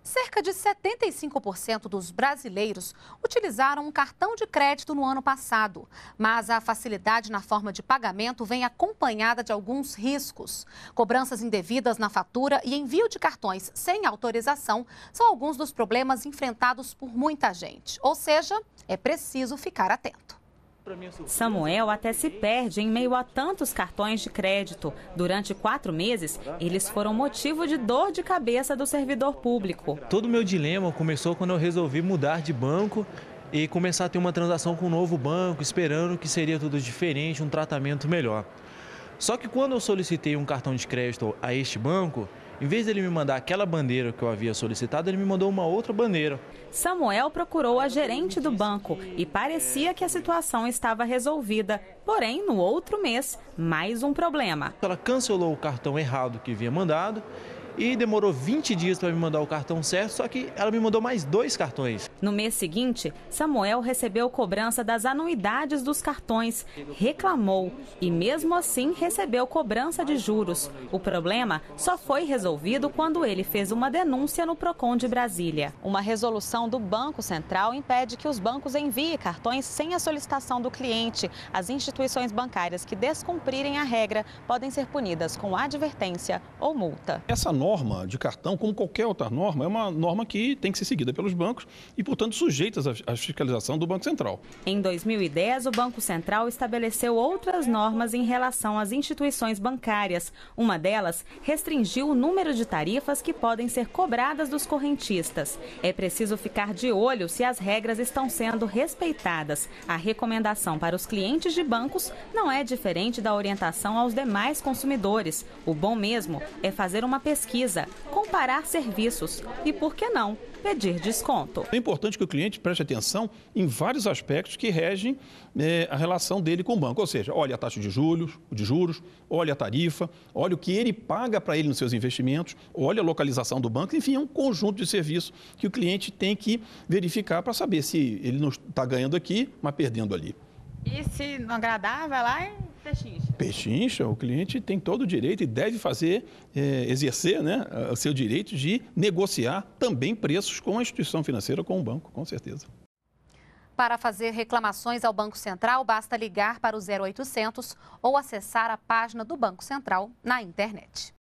Cerca de 75% dos brasileiros utilizaram um cartão de crédito no ano passado, mas a facilidade na forma de pagamento vem acompanhada de alguns riscos. Cobranças indevidas na fatura e envio de cartões sem autorização são alguns dos problemas enfrentados por muita gente. Ou seja, é preciso ficar atento. Samuel até se perde em meio a tantos cartões de crédito. Durante 4 meses, eles foram motivo de dor de cabeça do servidor público. Todo o meu dilema começou quando eu resolvi mudar de banco e começar a ter uma transação com um novo banco, esperando que seria tudo diferente, um tratamento melhor. Só que quando eu solicitei um cartão de crédito a este banco, em vez dele me mandar aquela bandeira que eu havia solicitado, ele me mandou uma outra bandeira. Samuel procurou a gerente do banco e parecia que a situação estava resolvida. Porém, no outro mês, mais um problema. Ela cancelou o cartão errado que havia mandado e demorou 20 dias para me mandar o cartão certo, só que ela me mandou mais 2 cartões. No mês seguinte, Samuel recebeu cobrança das anuidades dos cartões, reclamou e mesmo assim recebeu cobrança de juros. O problema só foi resolvido quando ele fez uma denúncia no Procon de Brasília. Uma resolução do Banco Central impede que os bancos enviem cartões sem a solicitação do cliente. As instituições bancárias que descumprirem a regra podem ser punidas com advertência ou multa. Essa norma de cartão, como qualquer outra norma, é uma norma que tem que ser seguida pelos bancos e, portanto, sujeitas à fiscalização do Banco Central. Em 2010, o Banco Central estabeleceu outras normas em relação às instituições bancárias. Uma delas restringiu o número de tarifas que podem ser cobradas dos correntistas. É preciso ficar de olho se as regras estão sendo respeitadas. A recomendação para os clientes de bancos não é diferente da orientação aos demais consumidores. O bom mesmo é fazer uma pesquisa, comparar serviços e, por que não, pedir desconto. É importante que o cliente preste atenção em vários aspectos que regem a relação dele com o banco. Ou seja, olha a taxa de juros, olha a tarifa, olha o que ele paga para ele nos seus investimentos, olha a localização do banco. Enfim, é um conjunto de serviços que o cliente tem que verificar para saber se ele não está ganhando aqui, mas perdendo ali. E se não agradar, vai lá e pechincha. Pechincha, o cliente tem todo o direito e deve exercer, né, o seu direito de negociar também preços com a instituição financeira, com o banco, com certeza. Para fazer reclamações ao Banco Central, basta ligar para o 0800 ou acessar a página do Banco Central na internet.